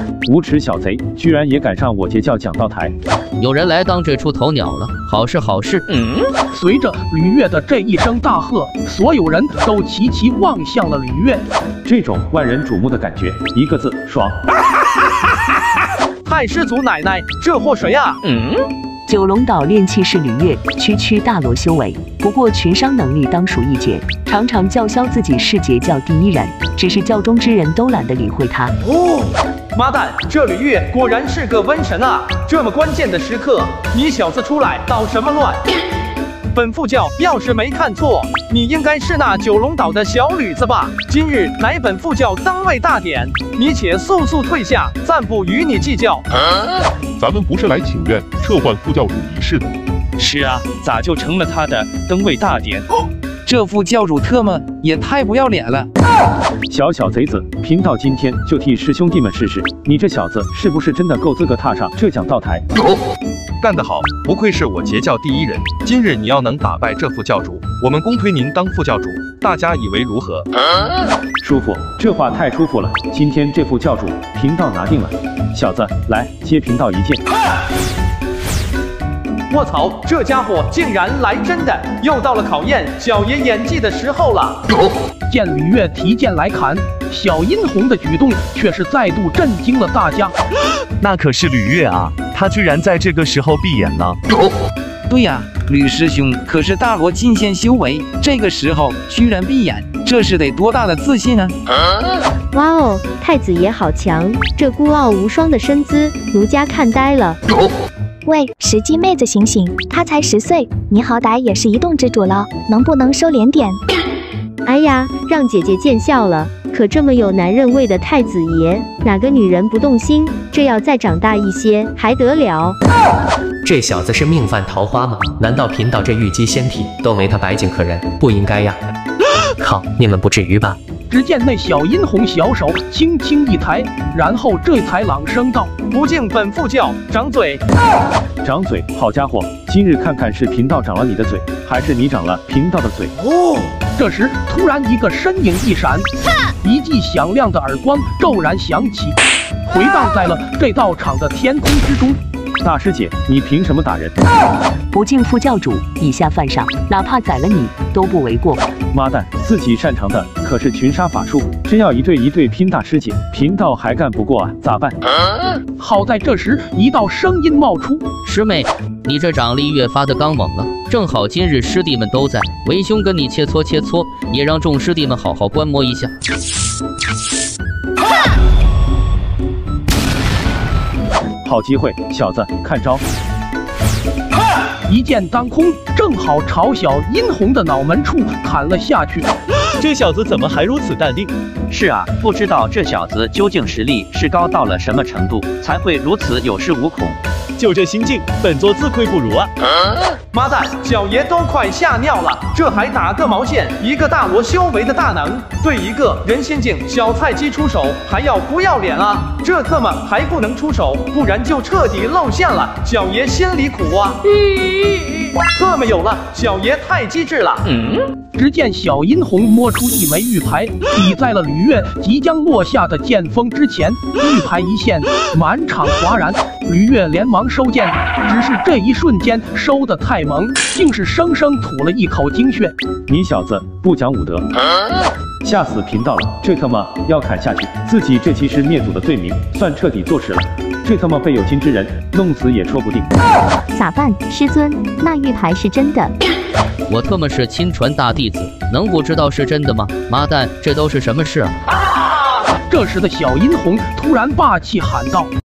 无耻小贼，居然也敢上我截教讲道台！ 有人来当这出头鸟了，好事好事。 随着吕月的这一声大喝，所有人都齐齐望向了吕月。 这种万人瞩目的感觉，一个字：爽！ 太师祖奶奶，这货谁啊？ 九龙岛炼气士吕月，区大罗修为，不过群商能力当属一绝，常常叫嚣自己是截教第一人，只是教中之人都懒得理会他。 妈蛋，这吕月果然是个瘟神啊！这么关键的时刻，你小子出来捣什么乱？本副教要是没看错，你应该是那九龙岛的小吕子吧？今日乃本副教登位大典，你且速速退下，暂不与你计较。 咱们不是来请愿撤换副教主仪式的。 是啊，咋就成了他的登位大典？这副教主特么也太不要脸了！ 小贼子，贫道今天就替师兄弟们试试，你这小子是不是真的够资格踏上这讲道台？ 干得好，不愧是我截教第一人。今日你要能打败这副教主，我们公推您当副教主，大家以为如何？ 舒服，这话太舒服了。今天这副教主，贫道拿定了。小子，来接贫道一剑。 卧槽，这家伙竟然来真的！又到了考验小爷演技的时候了。 见吕月提剑来砍，小殷红的举动却是再度震惊了大家。 那可是吕月啊，他居然在这个时候闭眼了。 对呀，吕师兄可是大罗进仙修为，这个时候居然闭眼，这是得多大的自信啊！ 哇哦，太子爷好强，这孤傲无双的身姿，奴家看呆了。 喂，石矶妹子醒醒，她才10岁，你好歹也是一洞之主了，能不能收敛点？ 哎呀，让姐姐见笑了。可这么有男人味的太子爷，哪个女人不动心？这要再长大一些还得了？ 这小子是命犯桃花吗？难道贫道这玉姬仙体都没他白净可人？不应该呀！靠，你们不至于吧？ 只见那小殷红小手轻轻一抬，然后这才朗声道：“ 不敬本副教，掌嘴！” 掌嘴，好家伙！今日看看是贫道长了你的嘴，还是你长了贫道的嘴？ 这时突然一个身影一闪，一记响亮的耳光骤然响起，回荡在了这道场的天空之中。 大师姐，你凭什么打人？ 不敬副教主，以下犯上，哪怕宰了你都不为过。 妈蛋，自己擅长的可是群杀法术，真要一对一对拼大师姐，贫道还干不过啊，咋办？ 好在这时一道声音冒出：“ 师妹，你这掌力越发的刚猛了，正好今日师弟们都在，为兄跟你切磋切磋，也让众师弟们好好观摩一下。” 好机会，小子，看招！ 一剑当空，正好朝小殷红的脑门处砍了下去。 这小子怎么还如此淡定？ 是啊，不知道这小子究竟实力是高到了什么程度，才会如此有恃无恐。 就这心境，本座自愧不如啊！ 妈蛋，小爷都快吓尿了，这还打个毛线？一个大罗修为的大能，对一个人仙境小菜鸡出手，还要不要脸啊？这特么还不能出手，不然就彻底露馅了。小爷心里苦啊！特么有了，小爷太机智了。 只见小殷红摸出一枚玉牌，抵在了吕月即将落下的剑锋之前，玉牌一现，满场哗然。吕月连忙收剑，只是这一瞬间收得太猛，竟是生生吐了一口精血。 你小子不讲武德，吓死贫道了！这特么要砍下去，自己这其实灭祖的罪名算彻底坐实了。这特么被有心之人弄死也说不定。 咋办，师尊？那玉牌是真的？ 我特么是亲传大弟子，能不知道是真的吗？妈蛋，这都是什么事啊？ 这时的小殷红突然霸气喊道：